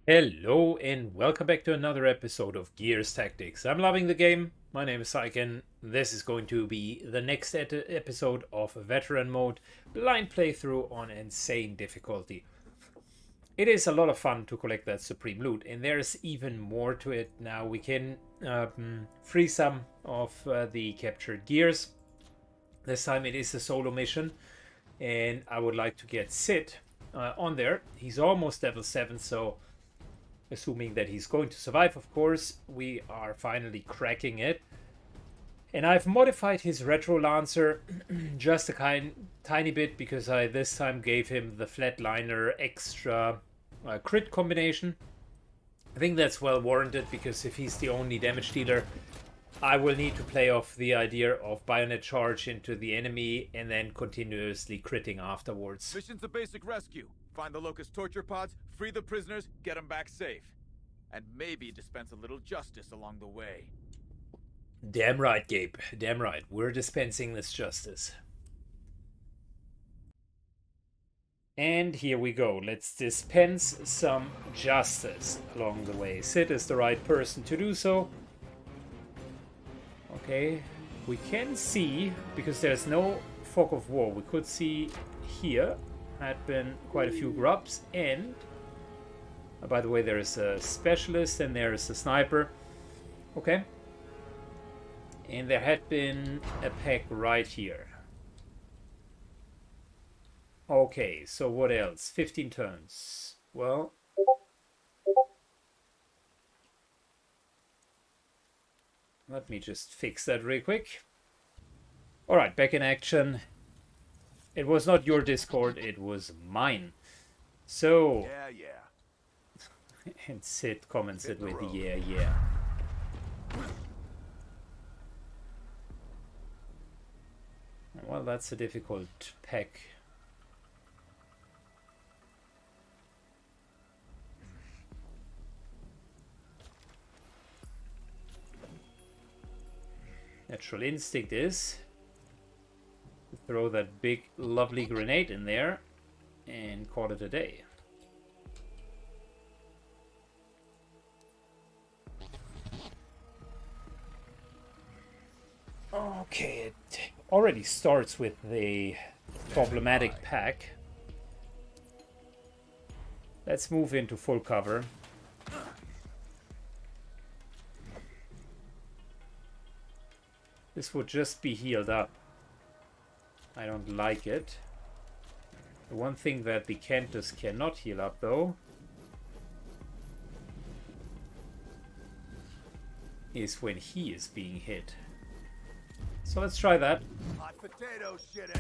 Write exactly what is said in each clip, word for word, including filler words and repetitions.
Hello and welcome back to another episode of Gears Tactics. I'm loving the game. My name is Syken. This is going to be the next episode of Veteran Mode, blind playthrough on insane difficulty. It is a lot of fun to collect that supreme loot, and there's even more to it now. We can um, free some of uh, the captured gears. This time it is a solo mission, and I would like to get S I D uh, on there. He's almost level seven, so assuming that he's going to survive, of course, we are finally cracking it. And I've modified his Retro Lancer just a kind, tiny bit because I this time gave him the Flatliner extra uh, crit combination. I think that's well warranted because if he's the only damage dealer, I will need to play off the idea of bayonet charge into the enemy and then continuously critting afterwards. Mission's a basic rescue. Find the Locust torture pods, free the prisoners, get them back safe. And maybe dispense a little justice along the way. Damn right, Gabe. Damn right. We're dispensing this justice. And here we go. Let's dispense some justice along the way. S I D is the right person to do so. Okay. We can see, because there's no fog of war, we could see here had been quite a few grubs, and uh, by the way, there is a specialist and there is a sniper. Okay. And there had been a pack right here. Okay, so what else? fifteen turns. Well, let me just fix that real quick. Alright, back in action. It was not your Discord, it was mine. So, yeah, yeah. and S I D commented with yeah, yeah. Well, that's a difficult pack. Natural instinct is to throw that big lovely grenade in there and call it a day. Okay, it already starts with the problematic pack. Let's move into full cover. This would just be healed up. I don't like it. The one thing that the Cantus cannot heal up, though, is when he is being hit. So let's try that. Hot potato shit.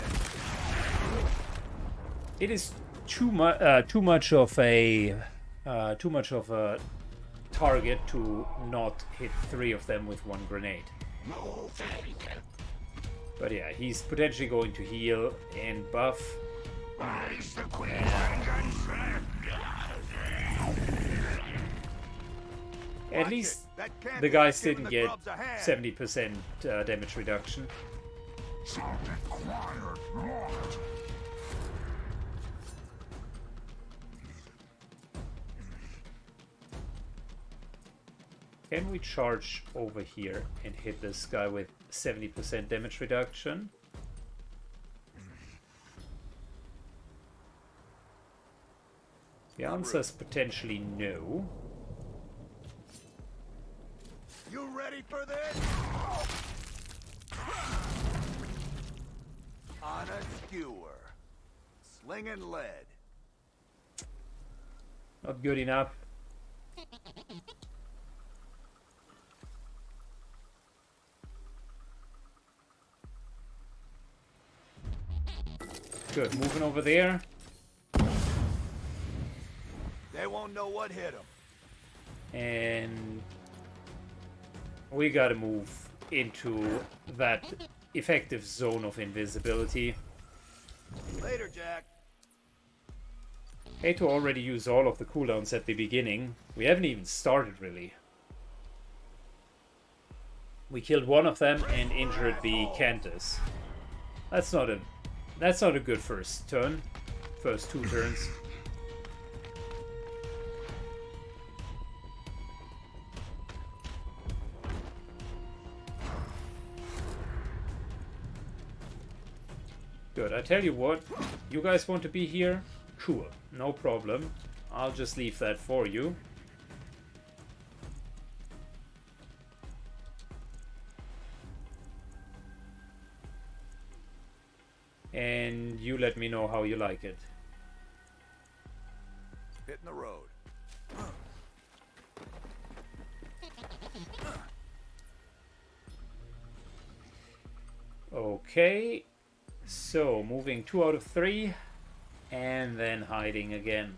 It is too much, uh, too much of a, uh, too much of a target to not hit three of them with one grenade. But yeah, he's potentially going to heal and buff. And at least the guys didn't get seventy percent uh, damage reduction. Can we charge over here and hit this guy with seventy percent damage reduction? The answer is potentially no. You ready for this? On a skewer. Slinging lead. Not good enough. Good, moving over there. They won't know what hit them. And we gotta move into that effective zone of invisibility. Later, Jack. Hate to already use all of the cooldowns at the beginning. We haven't even started, really. We killed one of them and injured the Cantus. That's not a that's not a good first turn. First two turns. Good, I tell you what, you guys want to be here? Cool, no problem. I'll just leave that for you. And you let me know how you like it. Hitting the road. Okay, so moving two out of three, and then hiding again.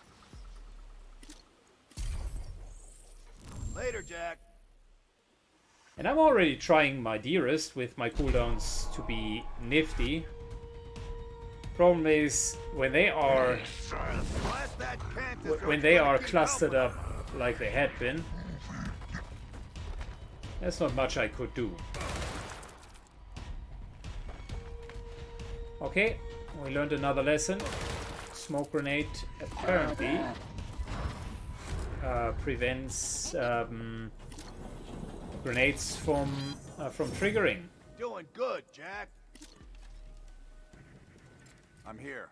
Later, Jack. And I'm already trying my dearest with my cooldowns to be nifty. Problem is, when they are when they are clustered up like they had been, there's not much I could do. Okay, we learned another lesson. Smoke grenade apparently uh, prevents um, grenades from uh, from triggering. Doing good, Jack. I'm here.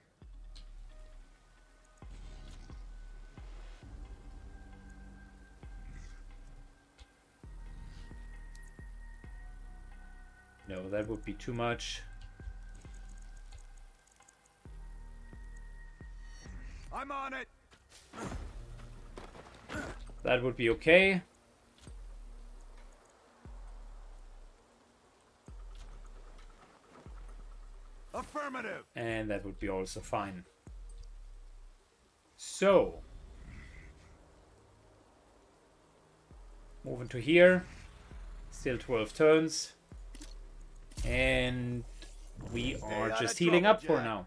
No, that would be too much. I'm on it. That would be okay. Affirmative. And that would be also fine. So, moving to here. Still twelve turns. And we are just healing up for now.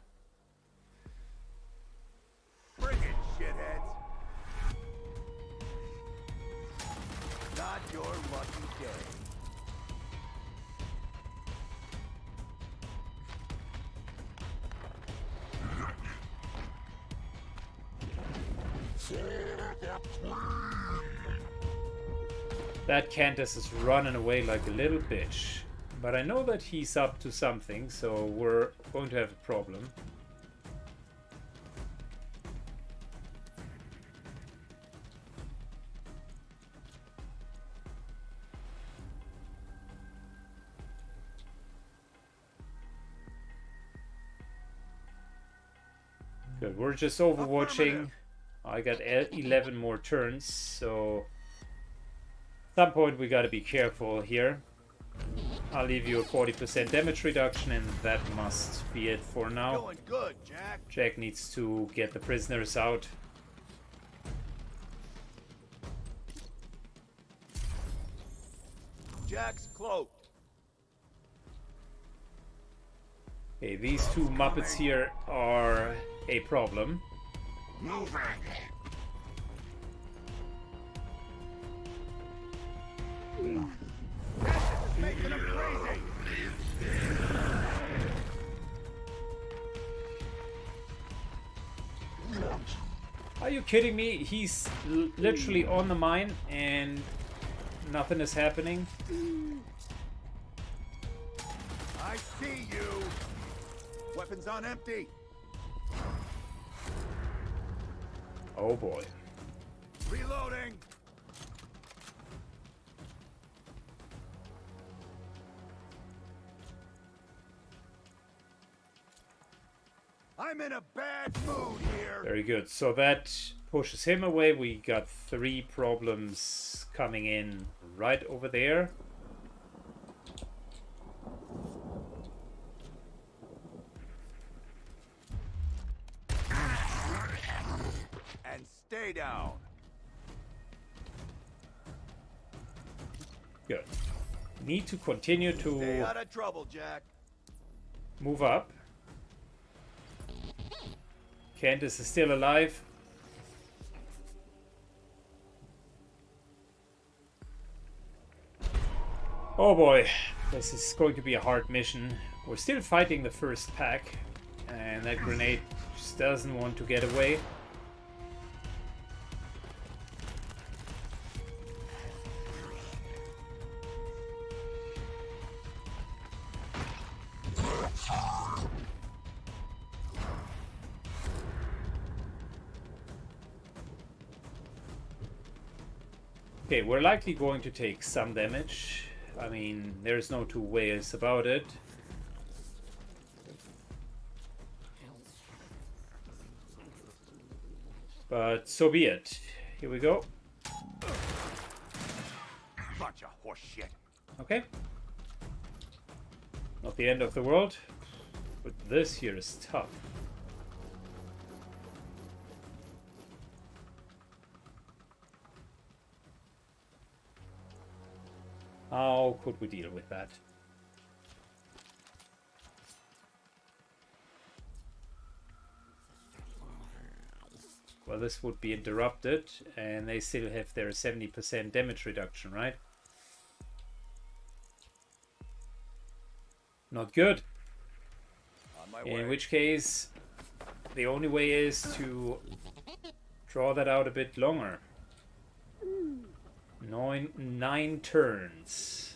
Bring it, shitheads. Not your lucky day. That Candace is running away like a little bitch. But I know that he's up to something, so we're going to have a problem. Good, we're just overwatching. I got eleven more turns, so at some point we gotta be careful here. I'll leave you a forty percent damage reduction, and that must be it for now. Doing good, Jack. Jack needs to get the prisoners out. Jack's cloaked. Okay, these two Muppets here are a problem. Moving. Making him crazy. Are you kidding me? He's l literally on the mine and nothing is happening. I see you. Weapons on empty. Oh boy. Reloading. I'm in a bad mood here. Very good. So that pushes him away. We got three problems coming in right over there. And stay down. Good. Need to continue Stay to out of trouble, Jack. move up. Candace is still alive. Oh boy, this is going to be a hard mission. We're still fighting the first pack, and that grenade just doesn't want to get away. Okay, we're likely going to take some damage. I mean, there's no two ways about it. But so be it. Here we go. Bunch of horse shit. Okay. Not the end of the world. But this here is tough. How could we deal with that? Well, this would be interrupted, and they still have their seventy percent damage reduction, right? Not good. On my In way. which case, the only way is to draw that out a bit longer. Nine, nine turns.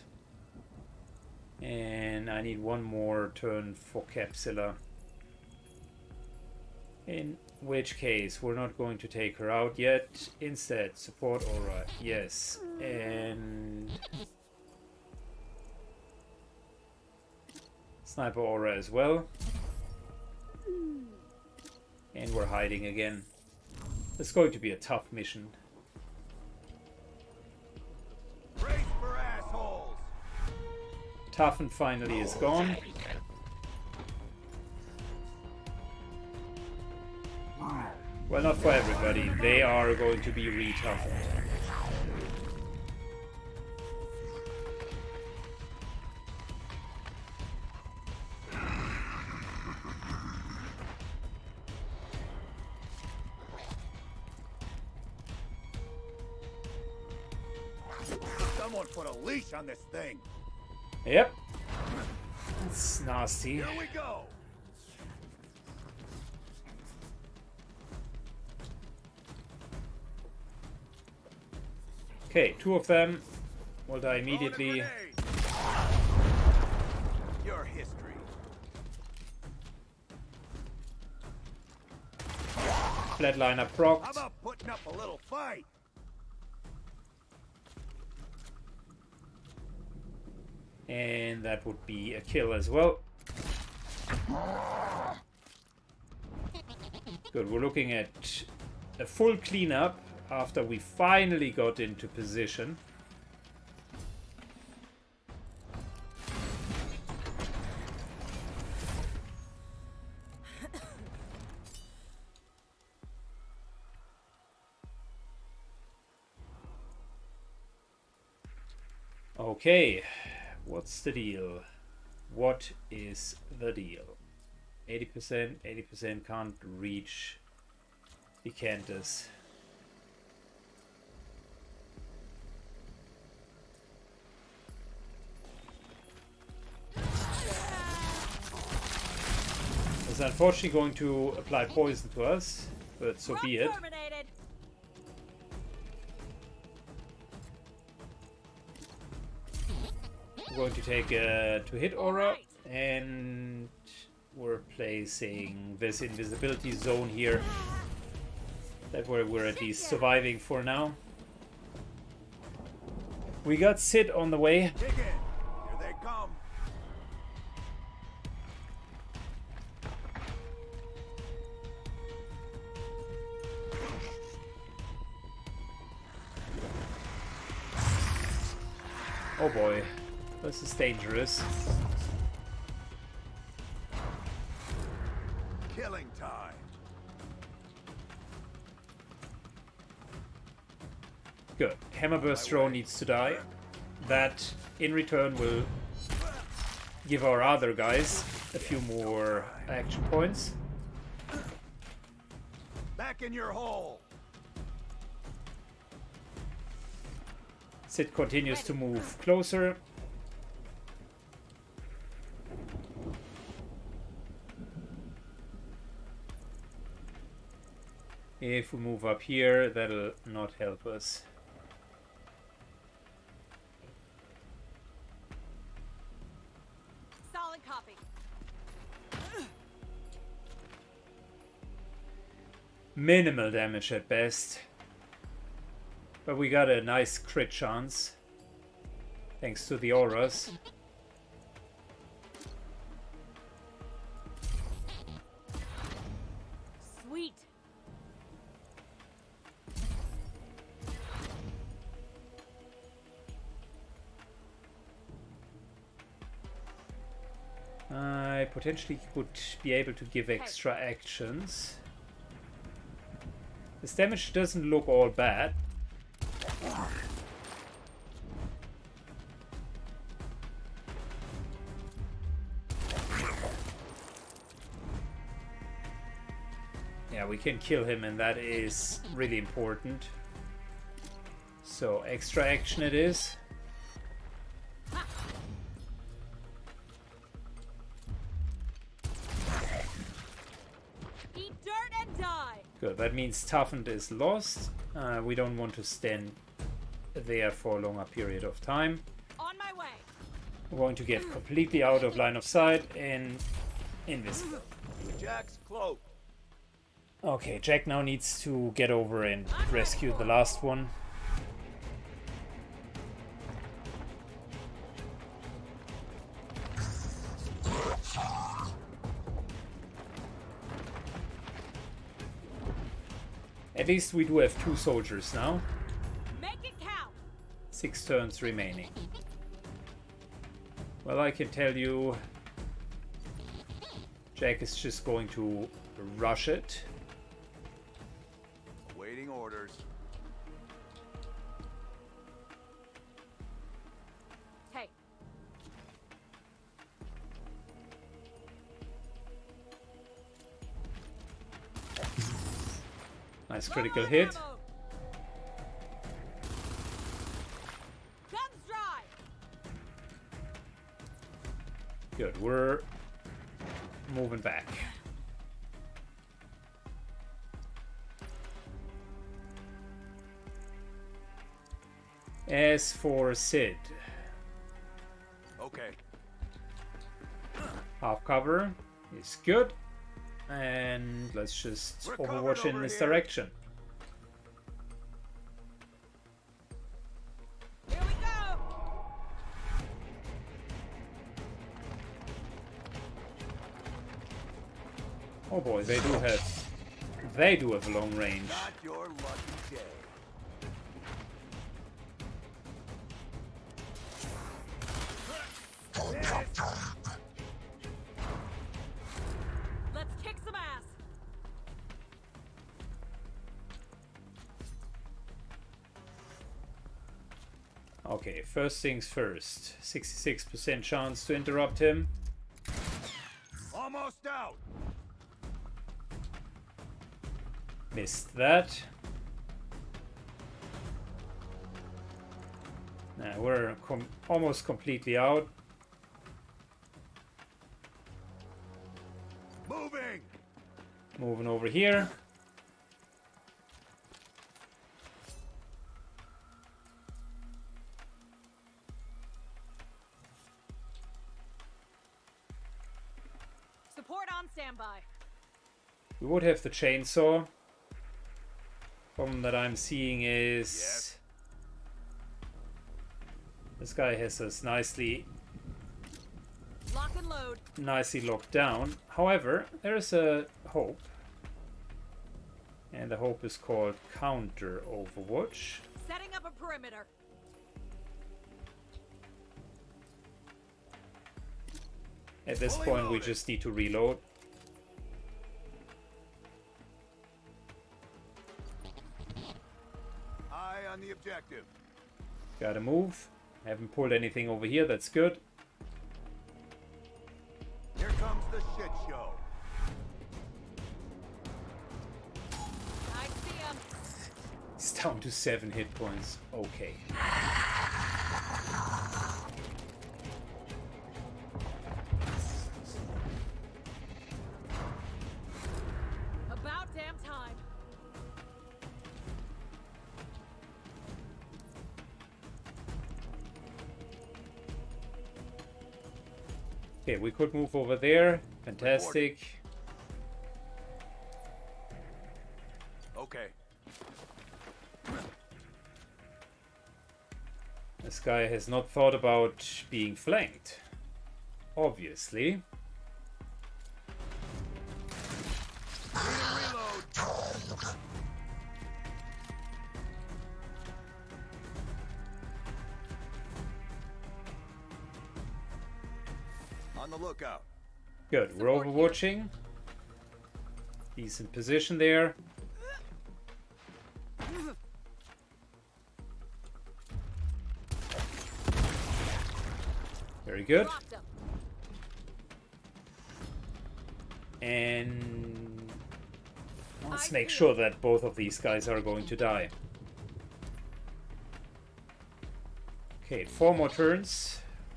And I need one more turn for Capsula. In which case, we're not going to take her out yet. Instead, support Aura. Yes. And Sniper Aura as well. And we're hiding again. It's going to be a tough mission. Brace for assholes. Toughen finally is gone. Well, not for everybody. They are going to be re-toughened. Someone put a leash on this thing. Yep. It's nasty. Here we go. Okay, two of them will die immediately. Your history. Flatliner How procced. about putting up a little fight? And that would be a kill as well. Good, we're looking at a full cleanup after we finally got into position. Okay, what's the deal? What is the deal? eighty percent, eighty percent can't reach Decanters. It's unfortunately going to apply poison to us, but so be it. We're going to take a to hit aura, and we're placing this invisibility zone here. That way we're at least surviving for now. We got S I D on the way. Dig in. Here they come. Oh boy, this is dangerous. Killing time. Good. Hammerburst drone needs to die. That, in return, will give our other guys a few more action points. Back in your hole. S I D continues to move closer. If we move up here, that'll not help us. Solid copy. Minimal damage at best. But we got a nice crit chance. Thanks to the auras. Sweet. I potentially could be able to give extra actions. This damage doesn't look all bad. Yeah, we can kill him, and that is really important. So, extra action it is. Eat dirt and die. Good, that means toughened is lost. Uh, we don't want to stand there for a longer period of time. On my way. We're going to get completely out of line of sight and invisible. Jack's cloak. Okay, Jack now needs to get over and rescue the last one. At least we do have two soldiers now. Make it count. Six turns remaining. Well, I can tell you, Jack is just going to rush it. Awaiting orders. Hey. Nice critical hit. Ammo. Guns dry. Good, we're moving back. As for S I D, Okay. half cover is good, and let's just We're overwatch covered in over this here. direction. Here we go. Oh boy, they do have they do have a long range. Not your lucky day. Let's kick some ass. Okay, first things first. sixty-six percent chance to interrupt him. Almost out. Missed that. Now we're com almost completely out. Moving. Moving over here. Support on standby. We would have the chainsaw. Problem that I'm seeing is Yes. this guy has us nicely Lock and load. nicely locked down. However, there is a hope. And the hope is called Counter Overwatch. Setting up a perimeter. At this Fully point, we loaded. just need to reload. Eye on the objective. Gotta move. Haven't pulled anything over here, that's good. Here comes the shit show. I see him. It's down to seven hit points. Okay. About damn time. Okay, we could move over there. Fantastic. Okay. guy has not thought about being flanked. Obviously. On the lookout. Good, we're overwatching. Decent position there. Very good. And let's make sure that both of these guys are going to die. Okay, four more turns.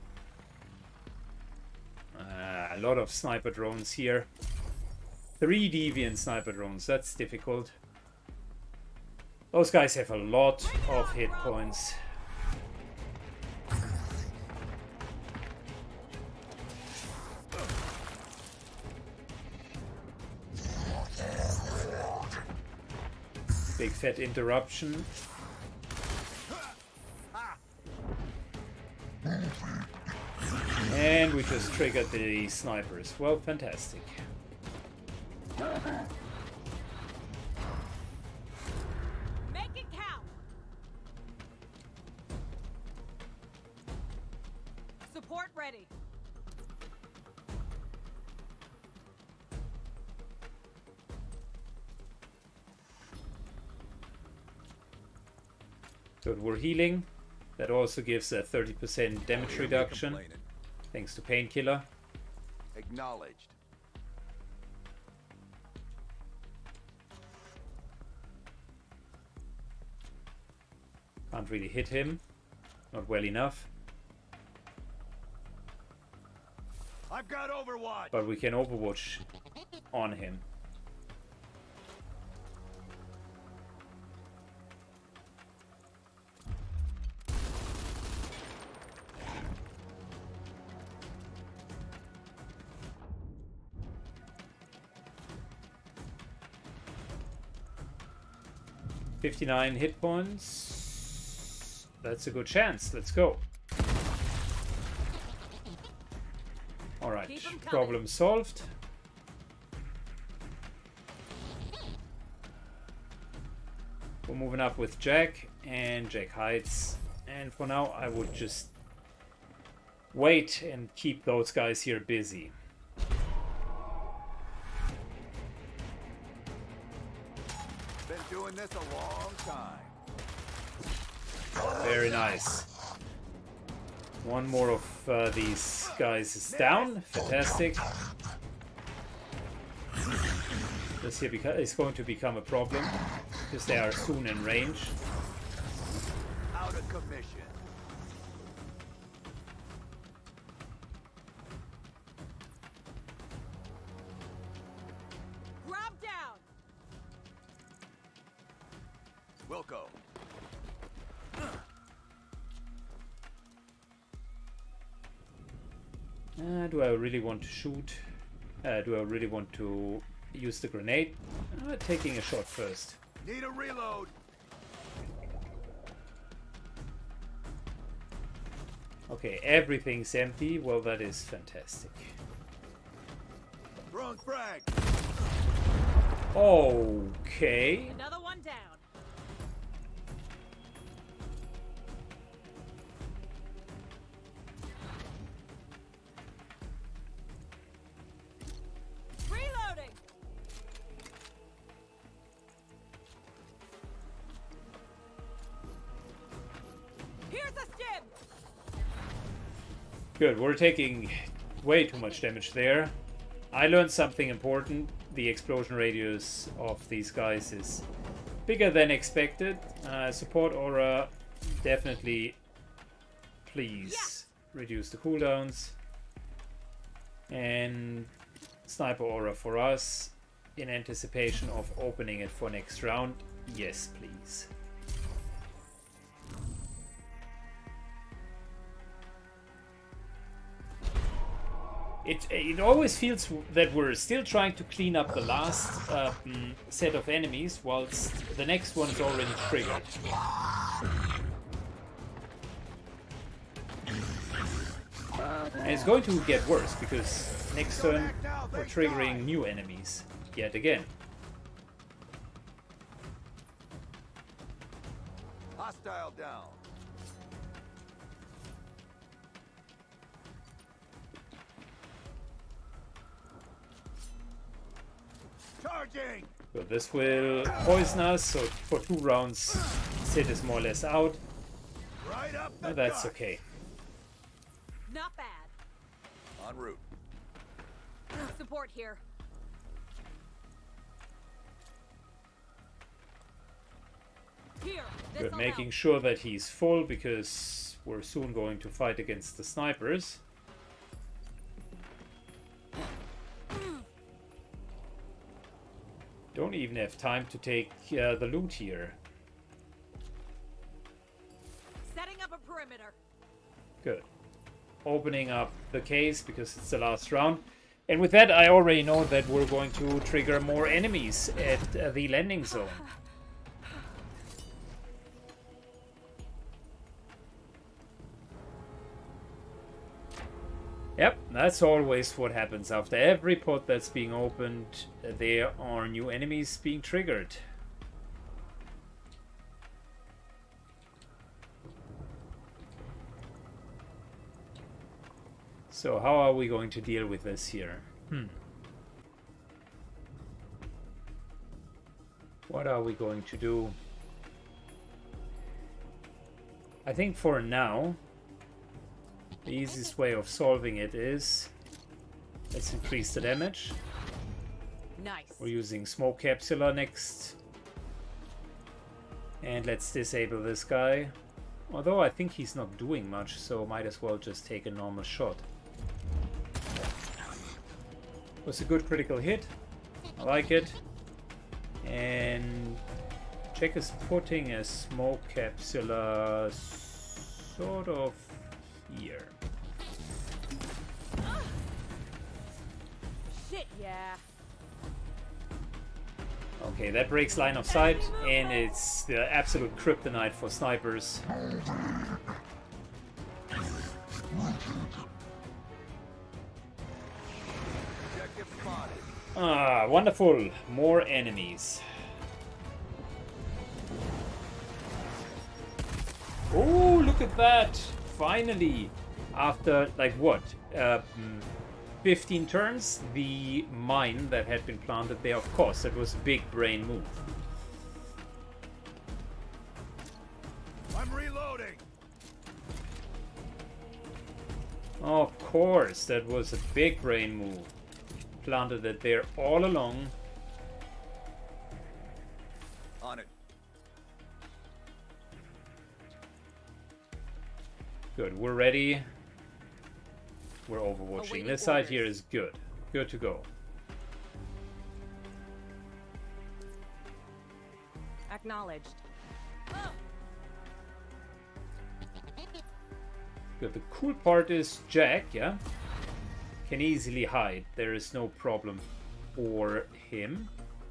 Uh, a lot of sniper drones here. Three deviant sniper drones, that's difficult. Those guys have a lot of hit points. Big fat interruption. And we just triggered the snipers. Well, fantastic. Make it count. Support ready. So we're healing. That also gives a thirty percent damage reduction. Thanks to painkiller. Acknowledged. Can't really hit him. Not well enough. I've got Overwatch. But we can overwatch on him. fifty-nine hit points. That's a good chance. Let's go. Alright, problem solved. We're moving up with Jack, and Jack hides. And for now, I would just wait and keep those guys here busy. Been doing this a long time. Very nice. One more of uh, these guys is down. Fantastic. This here is going to become a problem because they are soon in range. Out of commission. Grab down. Wilco. Uh, do I really want to shoot? Uh, do I really want to use the grenade? Uh, taking a shot first. Need a reload. Okay, everything's empty. Well, that is fantastic. Throwing frag. Okay. Another one down. Reloading. Here's a stim. Good, we're taking way too much damage there. I learned something important. The explosion radius of these guys is bigger than expected. Uh, support aura, definitely, please yeah. reduce the cooldowns. And sniper aura for us, in anticipation of opening it for next round. Yes, please. It, it always feels that we're still trying to clean up the last uh, set of enemies, whilst the next one is already triggered. And it's going to get worse, because next turn we're triggering new enemies yet again. Hostile down. Charging. So this will poison us, so for two rounds S I D is more or less out. Right up the But that's gut. okay. Not bad. En route. Support here. Here. We're This'll making help. sure that he's full, because we're soon going to fight against the snipers. Don't even have time to take uh, the loot here. Setting up a perimeter. Good. Opening up the case, because it's the last round. And with that, I already know that we're going to trigger more enemies at uh, the landing zone. Yep, that's always what happens. After every pod that's being opened, there are new enemies being triggered. So how are we going to deal with this here? Hmm. What are we going to do? I think for now, the easiest way of solving it is, let's increase the damage. Nice. We're using Smoke Capsula next. And let's disable this guy. Although I think he's not doing much, so might as well just take a normal shot. Was a good critical hit. I like it. And Jack is putting a Smoke Capsula sort of here. Shit, yeah. Okay, that breaks line of sight, and it's the absolute kryptonite for snipers. Objective spotted. Ah, wonderful. More enemies. Oh, look at that. Finally, after, like, what? Uh, fifteen turns, the mine that had been planted there, of course, that was a big brain move. I'm reloading. Of course, that was a big brain move. Planted it there all along. On it. Good, we're ready. We're overwatching. Awaiting This side orders. here is good. Good to go. Acknowledged. Good. The cool part is Jack, yeah, can easily hide. There is no problem for him.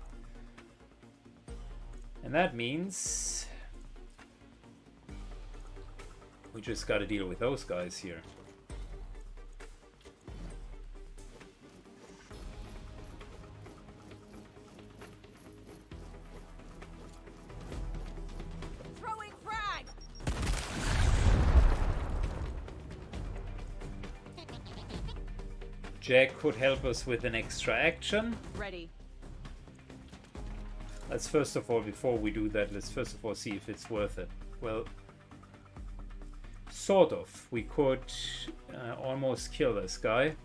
And that means we just gotta deal with those guys here. Throwing frag. Jack could help us with an extra action. Ready. Let's first of all, before we do that, let's first of all see if it's worth it. Well, sort of. We could uh, almost kill this guy.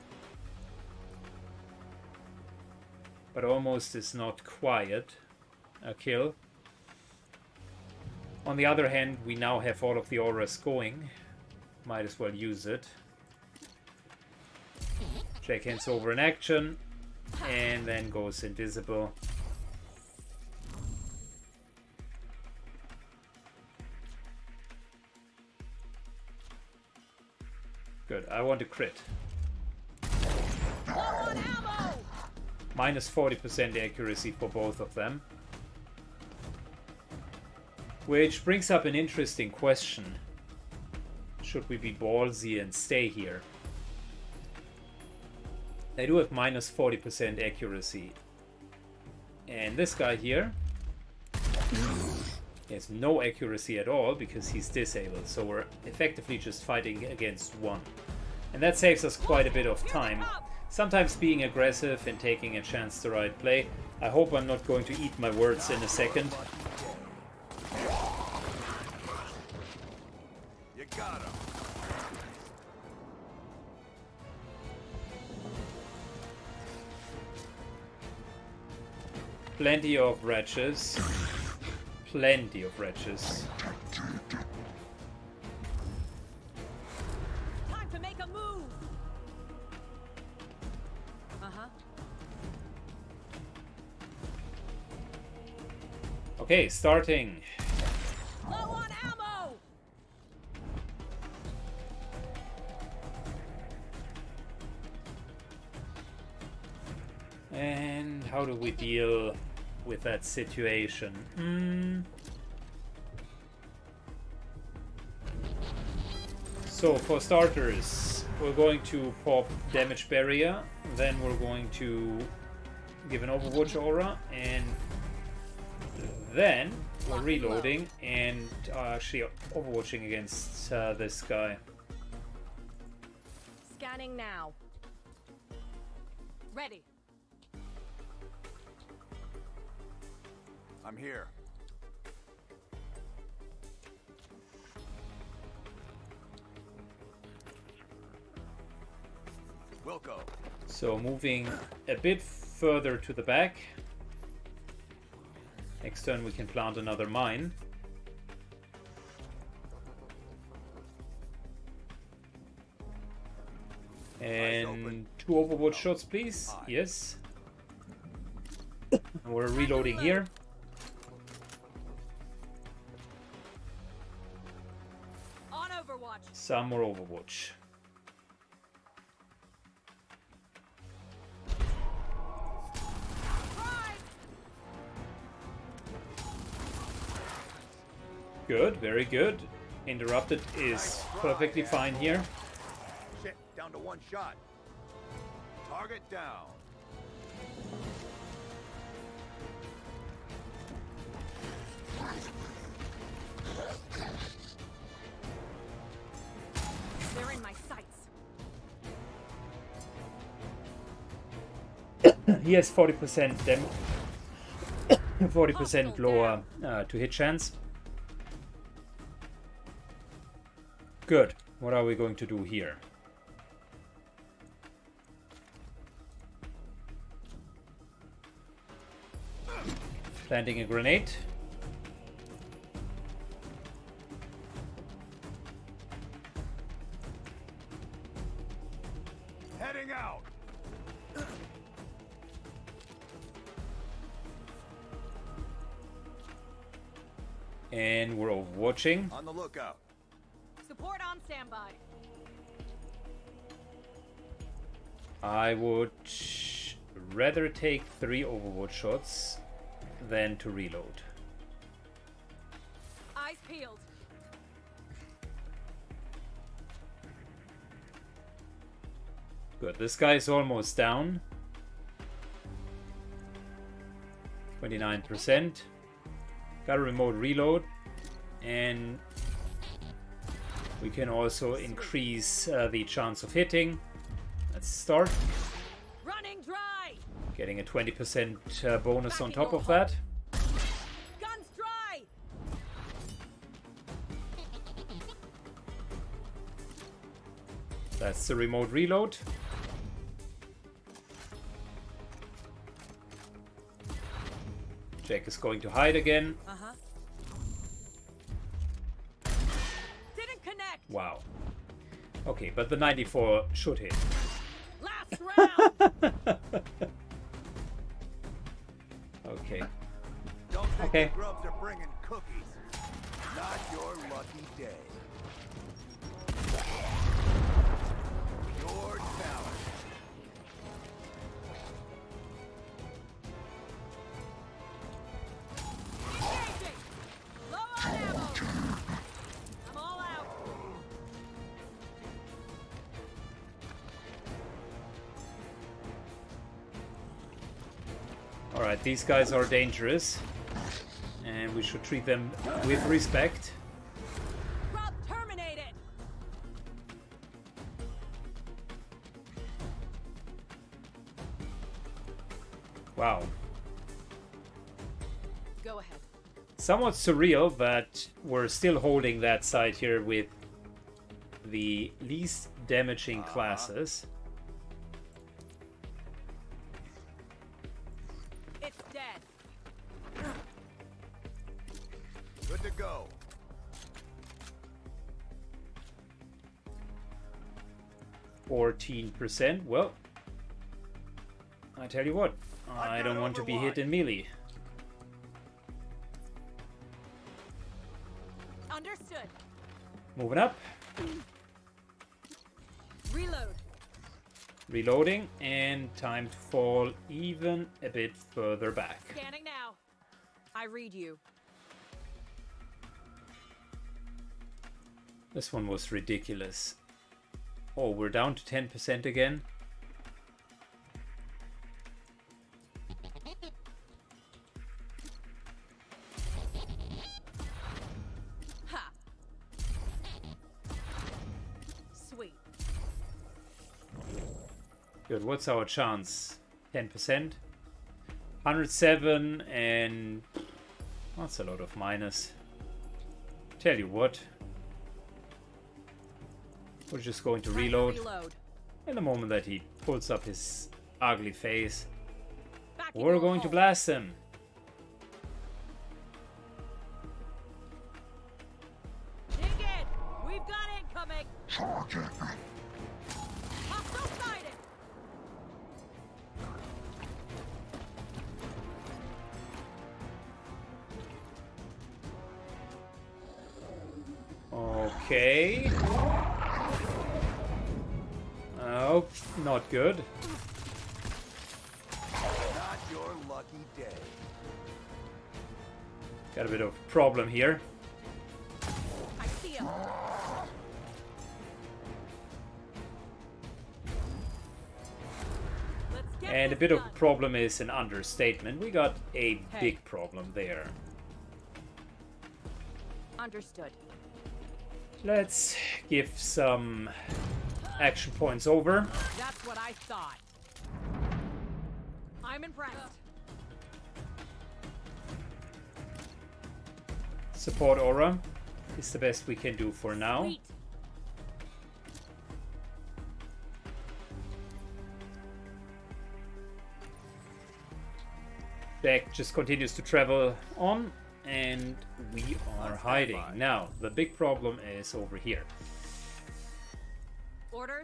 But almost is not quite a kill. On the other hand, we now have all of the auras going. Might as well use it. Jack hands over an action and then goes invisible. Good, I want a crit. Low on ammo. Minus forty percent accuracy for both of them. Which brings up an interesting question. Should we be ballsy and stay here? They do have minus forty percent accuracy. And this guy here has no accuracy at all because he's disabled. So we're effectively just fighting against one. And that saves us quite a bit of time. Sometimes being aggressive and taking a chance to right play. I hope I'm not going to eat my words in a second. You got him. Plenty of wretches. Plenty of wretches. Time to make a move. Uh-huh. Okay, starting. Low on ammo. And how do we deal with that situation? Mm. So for starters, we're going to pop damage barrier, then we're going to give an overwatch aura, and then we're reloading and uh, actually overwatching against uh, this guy. Scanning now. Ready. I'm here. Wilco. So moving a bit further to the back. Next turn we can plant another mine. And two overwatch shots, please. Yes. And we're reloading here. On Overwatch. Some more overwatch. Good, very good. Interrupted is perfectly fine here. Shit, down to one shot. Target down. They're in my sights. He has forty percent damage, forty percent lower uh, to hit chance. Good. What are we going to do here? Planting a grenade. Heading out. And we're overwatching. On the lookout. Support on standby. I would rather take three overwatch shots than to reload. Eyes peeled. Good. This guy is almost down. twenty-nine percent. Got a remote reload. And we can also increase uh, the chance of hitting. Let's start. Running dry. Getting a twenty percent uh, bonus on top of that. Guns dry. That's the remote reload. Jack is going to hide again. Uh-huh. Didn't connect. Wow. Okay, but the ninety-four should hit. Last round. Okay. Don't think Okay. the grubs are bringing cookies. Not your lucky day. Your talent. Engaging. Low on ammo. I'm all out. Alright, these guys are dangerous. And we should treat them with respect. Rob, terminate it. Wow. Go ahead. Somewhat surreal, but we're still holding that side here with the least damaging Uh-huh. classes. It's dead. Good to go. fourteen percent. Well, I tell you what, I got don't want to be Overwatch. hit in melee. Understood. Moving up, Reload. reloading, and time to fall even a bit further back. Scanning now. I read you. This one was ridiculous. Oh, we're down to ten percent again. Ha. Sweet. Good, what's our chance? ten percent? one hundred seven, and that's a lot of minus. Tell you what, we're just going to Time to reload. Reload. In the moment that he pulls up his ugly face, Backing we're the going to hole. blast him. Dig in. We've got incoming. Hostile sighted. Okay. Oh, not good. Not your lucky day. Got a bit of problem here. I see him. Let's get And a this bit of done. problem is an understatement. We got a Hey. big problem there. Understood. Let's give some action points over. That's what I thought. I'm impressed. Support aura is the best we can do for now. Sweet. Beck just continues to travel on, and we are Let's hiding. stand by. Now, the big problem is over here. Orders.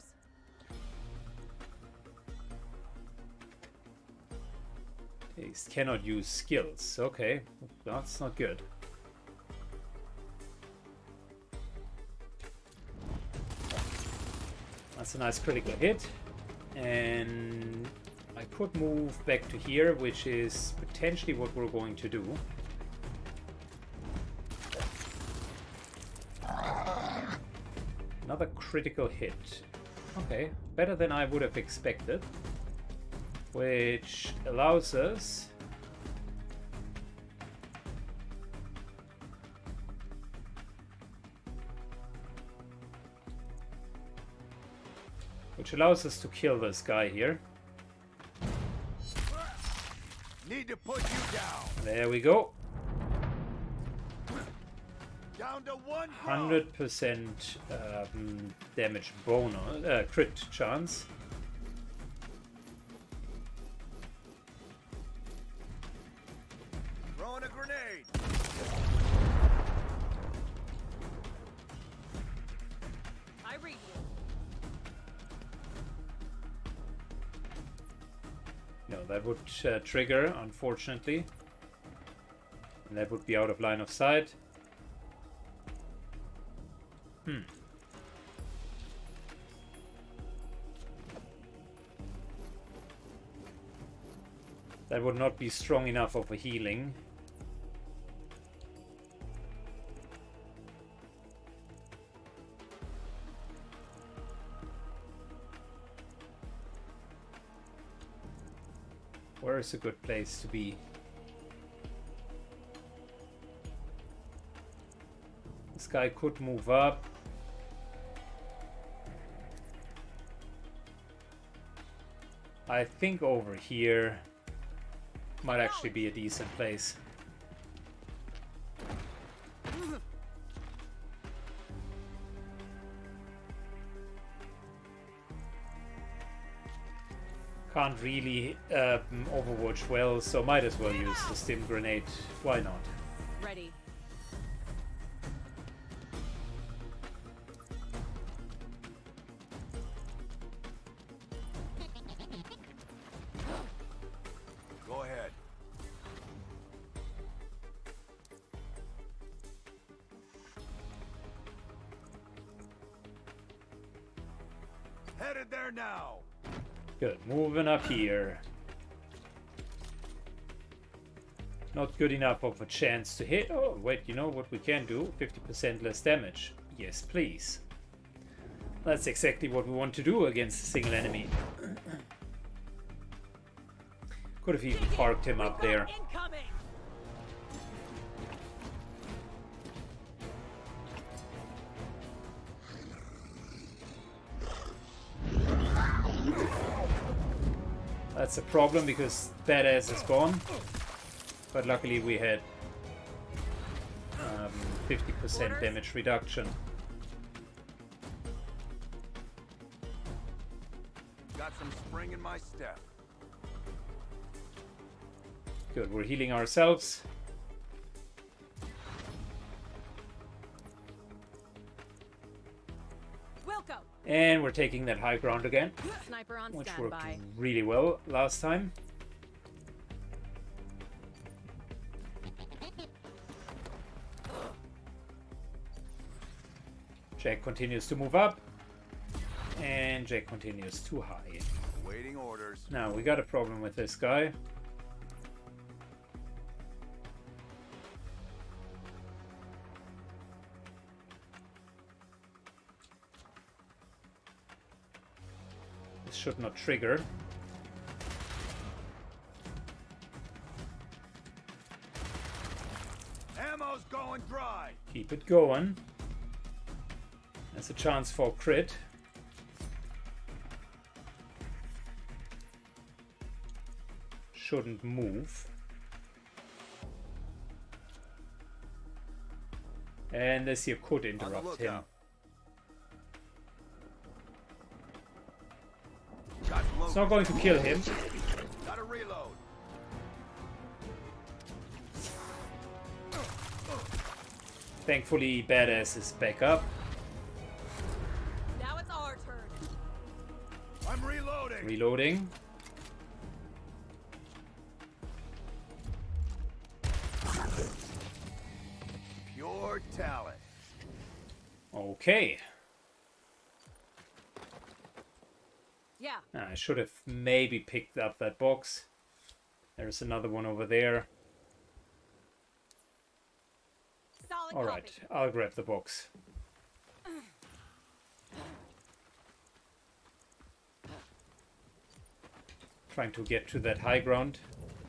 These cannot use skills. Okay, that's not good. That's a nice critical hit. And I could move back to here, which is potentially what we're going to do. Another critical hit. Okay, better than I would have expected. Which allows us which allows us to kill this guy here. Need to put you down. There we go. Down to one. one hundred percent um, damage bonus, uh, crit chance. Throwing a grenade. I read you. No, that would uh, trigger, unfortunately. And that would be out of line of sight. Hmm. That would not be strong enough of a healing. Where is a good place to be? This guy could move up. I think over here might actually be a decent place. Can't really uh, Overwatch well, so might as well use the stim grenade. Why not? Ready. Go ahead. Headed there now. Good, moving up here. Not good enough of a chance to hit. Oh, wait, you know what we can do? fifty percent less damage. Yes, please. That's exactly what we want to do against a single enemy. Could have even parked him up there. Incoming. That's a problem because Badass is gone. But luckily we had um, fifty percent damage reduction. Got some spring in my step. Good, we're healing ourselves. Wilco. And we're taking that high ground again, Sniper on which worked standby. really well last time. Jack continues to move up, and Jack continues too high. Waiting orders. Now, we got a problem with this guy. This should not trigger. Ammo's going dry. Keep it going. There's a chance for crit. Shouldn't move. And this here could interrupt him. It's not going to kill him. Gotta reload. Thankfully, Badass is back up. Now it's our turn. I'm reloading. Reloading. Pure talent. Okay. Yeah. I should have maybe picked up that box. There's another one over there. Solid All copy. right, I'll grab the box. Trying to get to that high ground.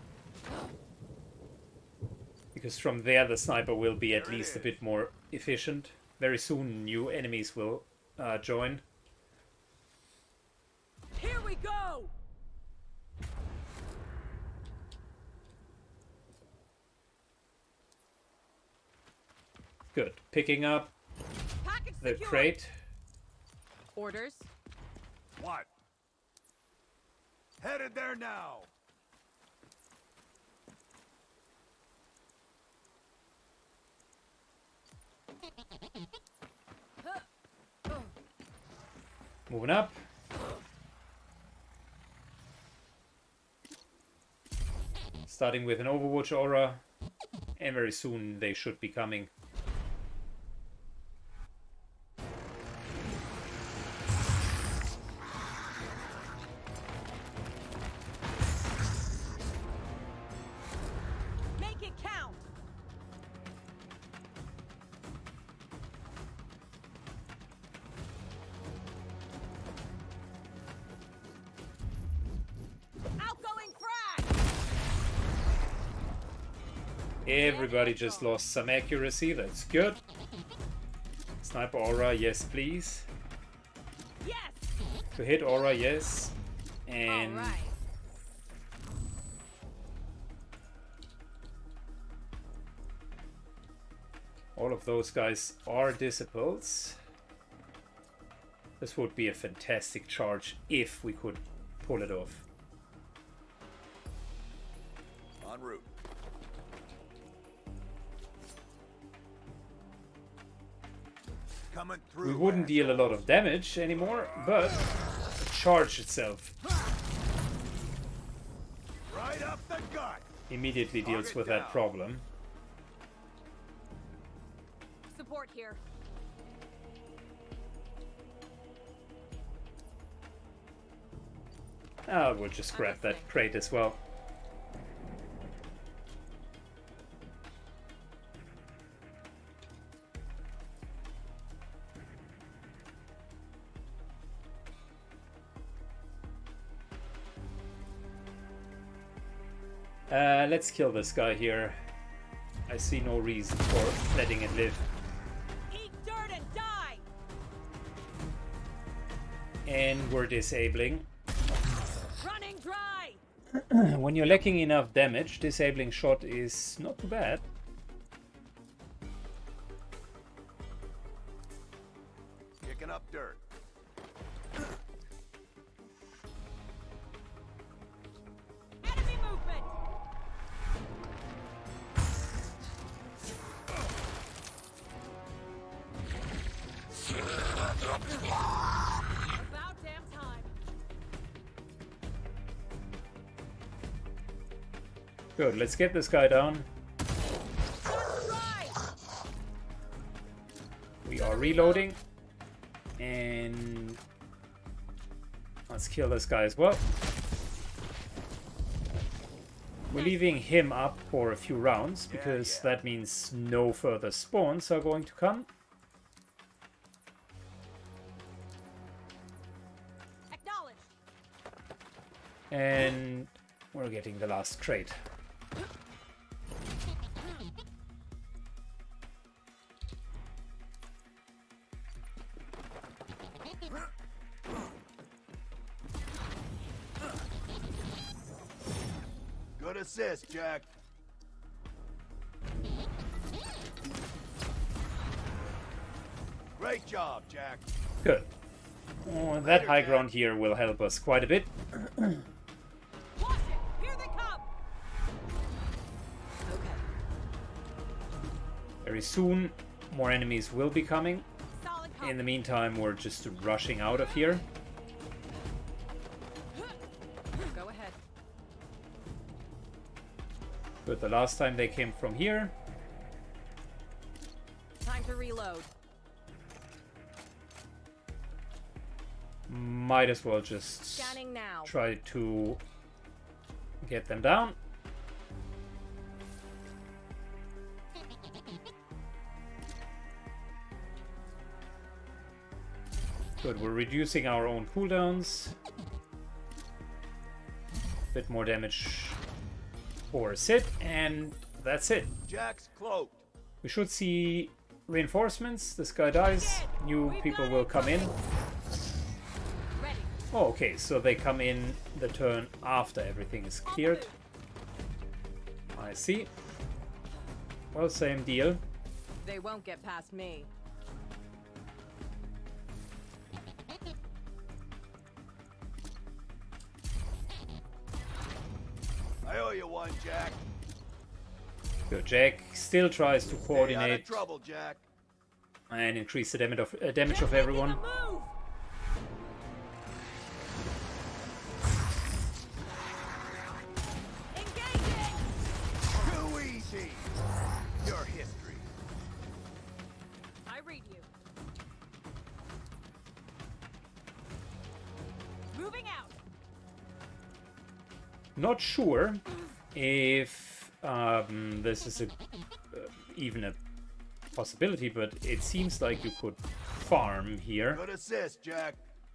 Because from there the sniper will be at least a bit more efficient. Very soon new enemies will uh, join. Here we go. Good. Picking up Package the secured. crate. Orders. What? Headed there now. Moving up. Starting with an Overwatch aura. And very soon they should be coming. Make it count. Outgoing frag. Everybody just lost some accuracy. That's good. Sniper aura, yes, please. Yes. To hit aura, yes. And All right. all of those guys are disciples. This would be a fantastic charge if we could pull it off. En route. Coming through. We wouldn't deal a lot of damage anymore, but the charge itself Right up the gut. immediately deals Target with down. that problem. Support here. Ah, we'll just grab that crate as well. Uh, let's kill this guy here. I see no reason for letting it live. Eat dirt and die. And we're disabling. Running dry. When you're lacking enough damage, disabling shot is not too bad. Kicking up dirt. Enemy movement. About damn time. Good, let's get this guy down. Dry. We are reloading. And let's kill this guy as well. We're leaving him up for a few rounds because yeah. that means no further spawns are going to come. Acknowledged. And we're getting the last crate. Good assist, Jack. Great job, Jack. Good. Oh, that high ground here will help us quite a bit. Watch it. Here they come. Okay. Very soon, more enemies will be coming. Solid In the copy. meantime, we're just rushing out of here. Go ahead. But the last time they came from here, Time to reload. might as well just Scanning now. try to get them down. Good, we're reducing our own cooldowns. Bit more damage for S I D, and that's it. Jack's cloaked. We should see reinforcements. This guy dies, new people will come in. Ready. Oh, okay, so they come in the turn after everything is cleared. I see. Well, same deal. They won't get past me. I owe you one, Jack. Good, Jack still tries to Stay out of coordinate trouble, Jack. and increase the damage of, uh, damage of They're everyone. making a move. Engaging. Too easy. Your history. I read you. Moving out. Not sure if um, this is a, uh, even a possibility, but it seems like you could farm here. Good assist, Jack.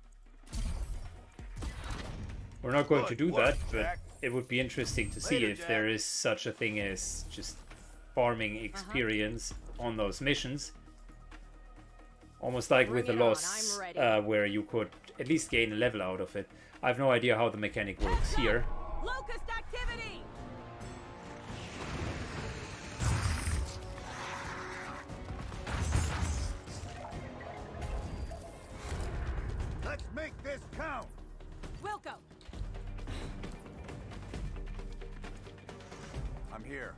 We're not going to Good do work, that, but Jack. it would be interesting to see Later, if Jack. there is such a thing as just farming experience uh-huh. on those missions. Almost like Bring with the it on, Lost, I'm ready. uh, where you could at least gain a level out of it. I have no idea how the mechanic works here. Locust activity! Let's make this count! Wilco! I'm here.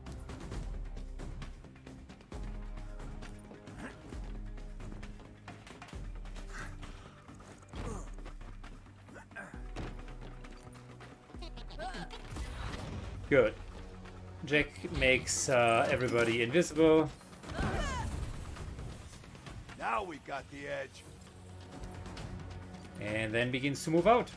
Good. Jack makes uh, everybody invisible. Now we got the edge. And then begins to move out.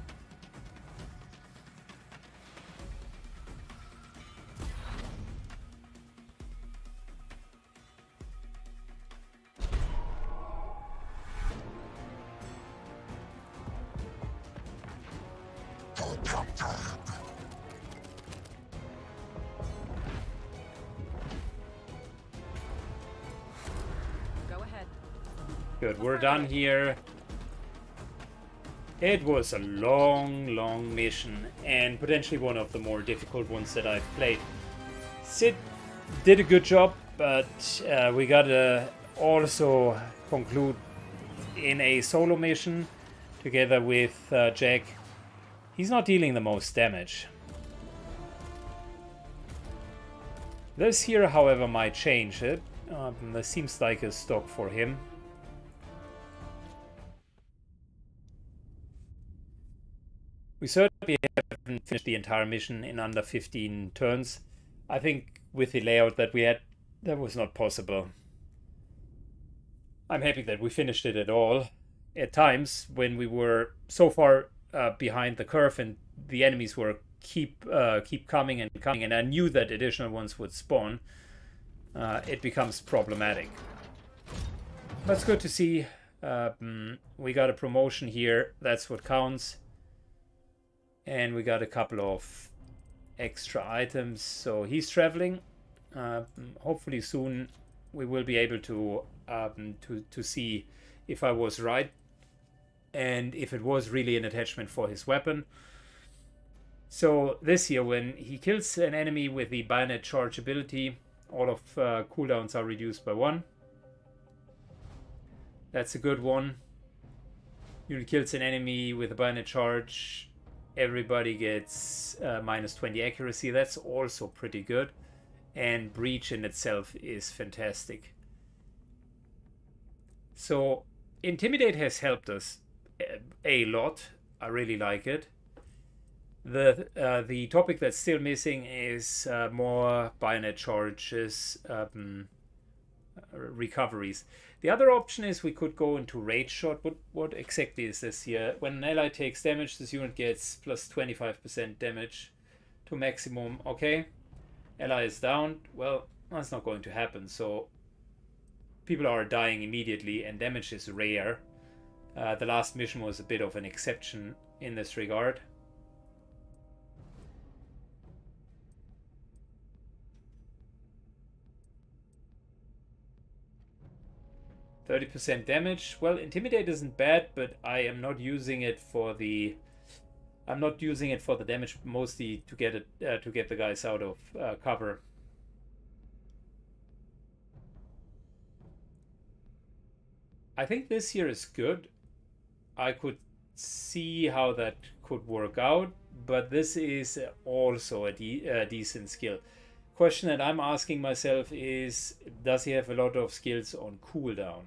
Go ahead. Good, we're done here. It was a long, long mission, and potentially one of the more difficult ones that I've played. S I D did a good job, but uh, we gotta also conclude in a solo mission together with uh, Jack. He's not dealing the most damage. This here, however, might change it. Um, this seems like a stock for him. We certainly haven't finished the entire mission in under fifteen turns. I think with the layout that we had, that was not possible. I'm happy that we finished it at all. At times, when we were so far uh, behind the curve and the enemies were keep uh, keep coming and coming, and I knew that additional ones would spawn, uh, it becomes problematic. That's good to see. Um, we got a promotion here. That's what counts. And we got a couple of extra items. So he's traveling. Uh, hopefully soon we will be able to um, to to see if I was right and if it was really an attachment for his weapon. So this here, when he kills an enemy with the bayonet charge ability, all of uh, cooldowns are reduced by one. That's a good one. Unit kills an enemy with a bayonet charge, everybody gets uh, minus twenty accuracy. That's also pretty good. And breach in itself is fantastic. So Intimidate has helped us a lot. I really like it. The uh, the topic that's still missing is uh, more bayonet charges, um, recoveries. The other option is we could go into Rage Shot. What, what exactly is this here? When an ally takes damage, this unit gets plus twenty-five percent damage to maximum. Okay, ally is down. Well, that's not going to happen. So people are dying immediately and damage is rare. Uh, the last mission was a bit of an exception in this regard. thirty percent damage. Well, Intimidate isn't bad, but I am not using it for the... I'm not using it for the damage, mostly to get it uh, to get the guys out of uh, cover. I think this here is good. I could see how that could work out, but this is also a de uh, decent skill. Question that I'm asking myself is, does he have a lot of skills on cooldown?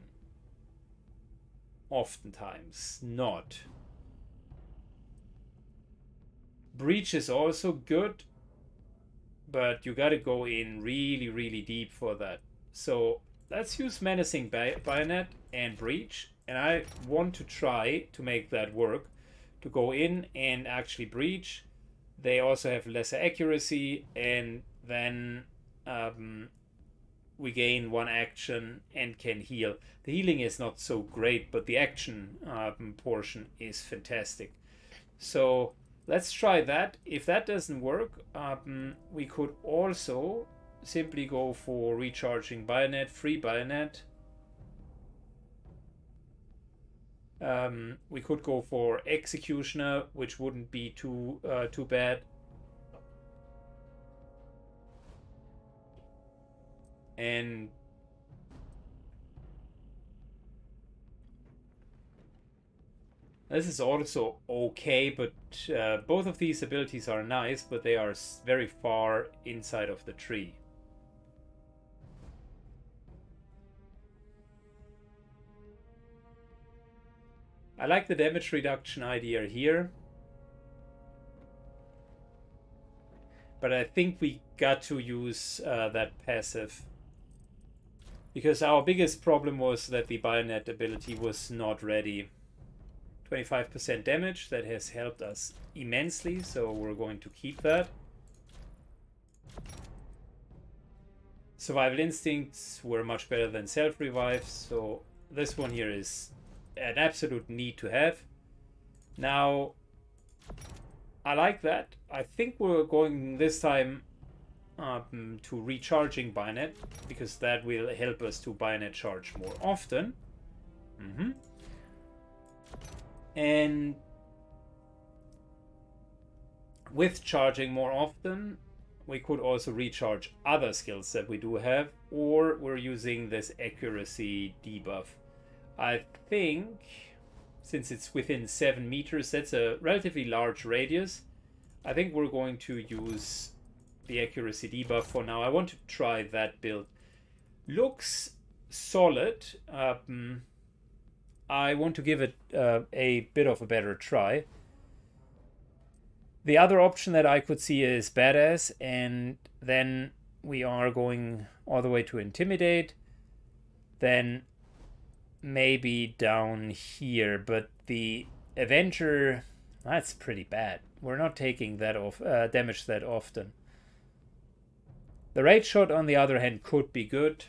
Oftentimes not. Breach is also good, but you gotta go in really, really deep for that. So let's use Menacing Bay Bayonet and Breach, and I want to try to make that work, to go in and actually breach. They also have lesser accuracy, and then um, we gain one action and can heal. The healing is not so great, but the action um, portion is fantastic. So let's try that. If that doesn't work, um, we could also simply go for recharging bayonet, free bayonet. Um, we could go for executioner, which wouldn't be too uh, too bad. And this is also okay, but uh, both of these abilities are nice, but they are very far inside of the tree. I like the damage reduction idea here, but I think we got to use uh, that passive, because our biggest problem was that the bayonet ability was not ready. twenty-five percent damage, that has helped us immensely, so we're going to keep that. Survival instincts were much better than self-revive, so this one here is an absolute need to have. Now, I like that. I think we're going this time um, to recharging bayonet, because that will help us to bayonet charge more often. Mm-hmm. And with charging more often, we could also recharge other skills that we do have, or we're using this accuracy debuff. I think, since it's within seven meters, that's a relatively large radius. I think we're going to use the accuracy debuff for now. I want to try that build. Looks solid. Um, I want to give it uh, a bit of a better try. The other option that I could see is badass, and then we are going all the way to intimidate. Then maybe down here, but the Avenger, that's pretty bad. We're not taking that off uh, damage that often. The Rage Shot, on the other hand, could be good.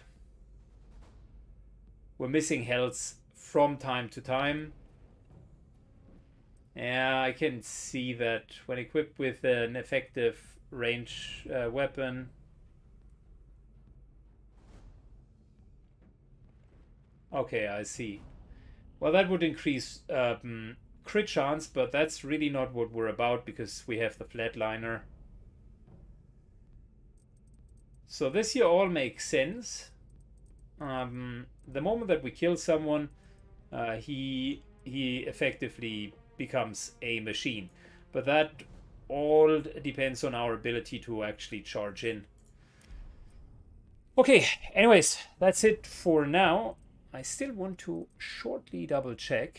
We're missing health from time to time. Yeah, I can see that when equipped with an effective range uh, weapon. Okay, I see. Well, that would increase um, crit chance, but that's really not what we're about, because we have the flatliner. So this here all makes sense. Um, the moment that we kill someone, uh, he he effectively becomes a machine. But that all depends on our ability to actually charge in. Okay, anyways, that's it for now. I still want to shortly double check.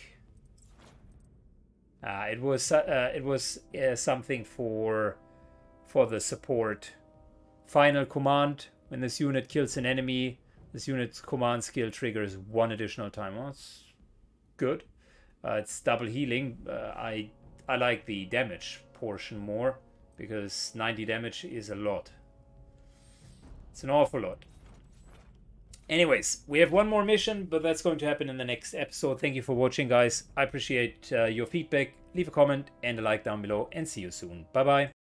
Uh, it was uh, it was uh, something for for the support. Final command: when this unit kills an enemy, this unit's command skill triggers one additional time. Well, that's good. Uh, it's double healing. Uh, I I like the damage portion more, because ninety damage is a lot. It's an awful lot. Anyways, we have one more mission, but that's going to happen in the next episode. Thank you for watching, guys. I appreciate uh, your feedback. Leave a comment and a like down below, and see you soon. Bye bye.